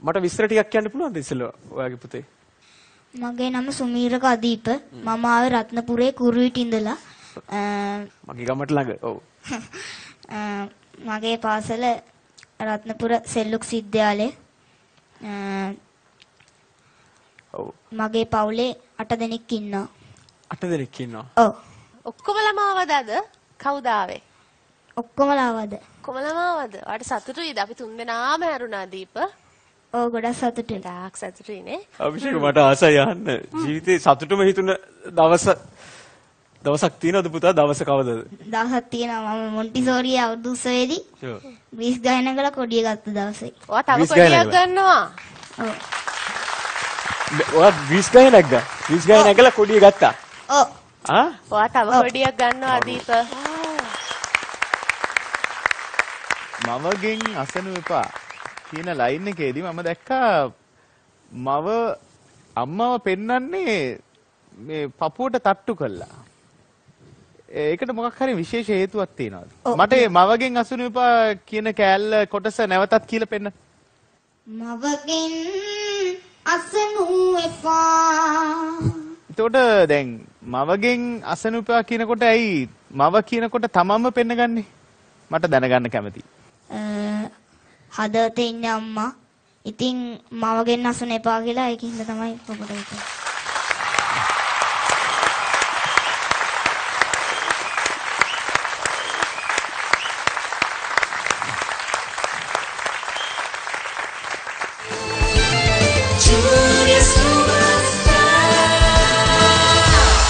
මට විස්තර ටිකක් කියන්න පුළුවන්ද ඉස්සෙල්ලා ඔයාගේ පුතේ? මගේ නම සුමීරක අදීප. මම ආවේ රත්නපුරේ කුරුවිට ඉඳලා. මගේ ගමට ළඟ. ඔව්. මගේ පාසල රත්නපුර සෙල්ලුක් විද්‍යාලය. ඔව්. මගේ පවුලේ 8 දෙනෙක් ඉන්නවා. 8 දෙනෙක් ඉන්නවා. ඔව්. ඔක්කොම ළමාවද අද? කවුද ආවේ? ඔක්කොම ලාවද? ඔක්කොම ළමාවද? ඔයාලට සතුටුයිද? අපි 3 දෙනාම හැරුණා දීප. ඔව් ගොඩක් සතුටුයි. ඩාක් සතුටුයි නේ. අභිෂේක මට ආසයි අහන්න. ජීවිතේ සතුටුම හිතුන දවසක් තියෙනවද පුතා? දවස කවදද? දවසක් තියෙනවා. මම මොන්ටිසෝරියේ අවුරුදු උත්සවයේදී 20 ගානකලා කොඩිය ගත්ත දවසේ. ඔයා තව කොඩියක් ගන්නවා. ඔව්. ඔයා 20 ගාන නැග්ගා. 20 ගාන නැගලා කොඩිය ගත්තා. ඔව්. ඔයා තව කොඩියක් ගන්නවා දීප. මවගෙන් අසනු එපා කියන ලයින් එකේදී මම දැක්කා මව අම්මව පෙන්නන්නේ මේ පපුවට තට්ටු කළා. ඒකට මොකක් හරි විශේෂ හේතුවක් තියෙනවද? මට මේ මවගෙන් අසනු එපා කියන කෑල්ල කොටස නැවතත් කියලා පෙන්නන්න. මවගෙන් අසනු එපා. එතකොට දැන් මවගෙන් අසනු එපා කියනකොට ඇයි මව කියනකොට තමන්ම පෙන්නගන්නේ? මට දැනගන්න කැමතියි. හදවතේ ඉන්න අම්මා. ඉතින් මවගෙන් අසුන එපා කියලා ඒකින්ද තමයි පොකට හිතුවේ.